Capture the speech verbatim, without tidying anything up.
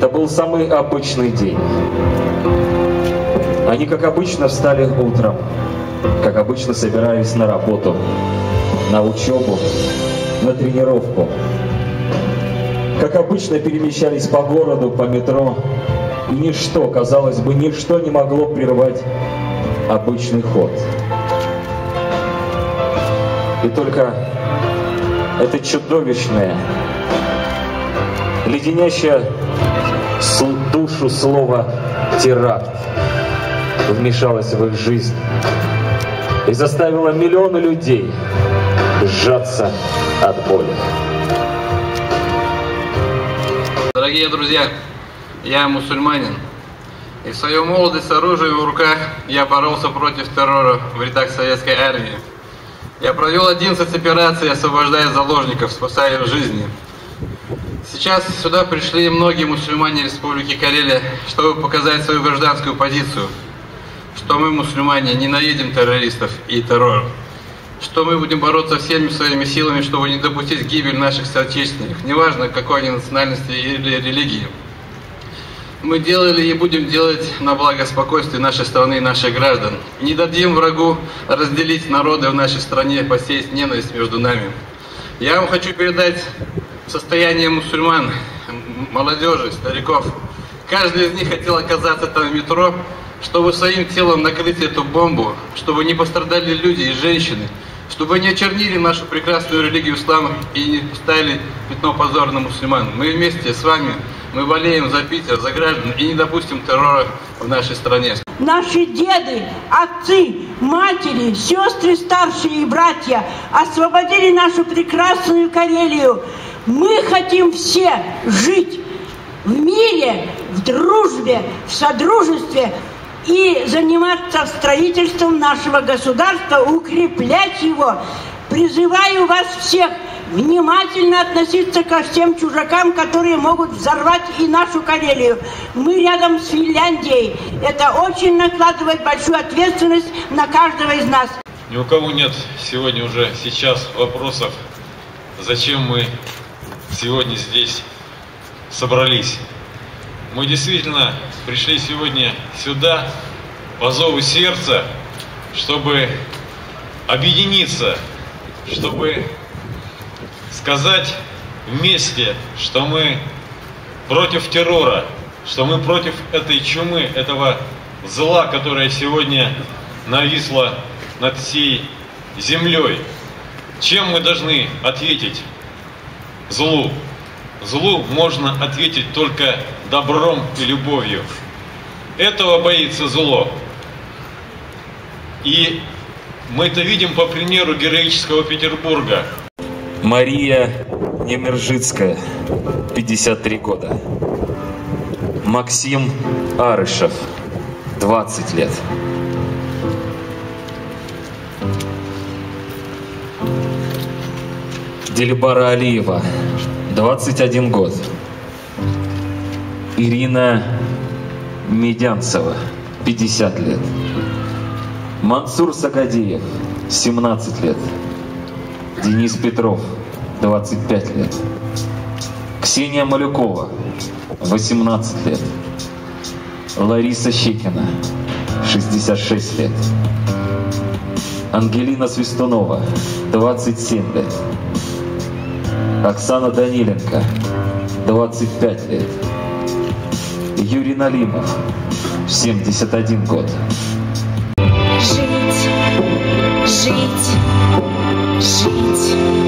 Это был самый обычный день. Они, как обычно, встали утром, как обычно собирались на работу, на учебу, на тренировку. Как обычно перемещались по городу, по метро. И ничто, казалось бы, ничто не могло прервать обычный ход. И только это чудовищное, леденящее душу слово «теракт» вмешалось в их жизнь и заставило миллионы людей сжаться от боли. Дорогие друзья, я мусульманин, и в свою молодость с оружием в руках я боролся против террора в рядах советской армии. Я провел одиннадцать операций, освобождая заложников, спасая их жизни. Сейчас сюда пришли многие мусульмане Республики Карелия, чтобы показать свою гражданскую позицию, что мы, мусульмане, ненавидим террористов и террор, что мы будем бороться всеми своими силами, чтобы не допустить гибель наших соотечественников, неважно, какой они национальности или религии. Мы делали и будем делать на благо спокойствия нашей страны и наших граждан. Не дадим врагу разделить народы в нашей стране, посеять ненависть между нами. Я вам хочу передать состояние мусульман, молодежи, стариков. Каждый из них хотел оказаться там в метро, чтобы своим телом накрыть эту бомбу, чтобы не пострадали люди и женщины, чтобы не очернили нашу прекрасную религию ислама и не поставили пятно позора на мусульман. Мы вместе с вами, мы болеем за Питер, за граждан и не допустим террора в нашей стране. Наши деды, отцы, матери, сестры старшие и братья освободили нашу прекрасную Карелию. Мы хотим все жить в мире, в дружбе, в содружестве и заниматься строительством нашего государства, укреплять его. Призываю вас всех внимательно относиться ко всем чужакам, которые могут взорвать и нашу Карелию. Мы рядом с Финляндией. Это очень накладывает большую ответственность на каждого из нас. Ни у кого нет сегодня уже сейчас вопросов, зачем мы сегодня здесь собрались. Мы действительно пришли сегодня сюда по зову сердца, чтобы объединиться, чтобы сказать вместе, что мы против террора, что мы против этой чумы, этого зла, которое сегодня нависло над всей землей. Чем мы должны ответить злу? Злу можно ответить только добром и любовью. Этого боится зло. И мы это видим по примеру героического Петербурга. Мария Немержицкая, пятьдесят три года. Максим Арышев, двадцать лет. Дильбара Алиева, двадцать один год. Ирина Медянцева, пятьдесят лет. Мансур Сагадиев, семнадцать лет. Денис Петров, двадцать пять лет. Ксения Малюкова, восемнадцать лет. Лариса Щекина, шестьдесят шесть лет. Ангелина Свистунова, двадцать семь лет. Оксана Даниленко, двадцать пять лет. Юрий Налимов, семьдесят один год. Жить, жить, жить.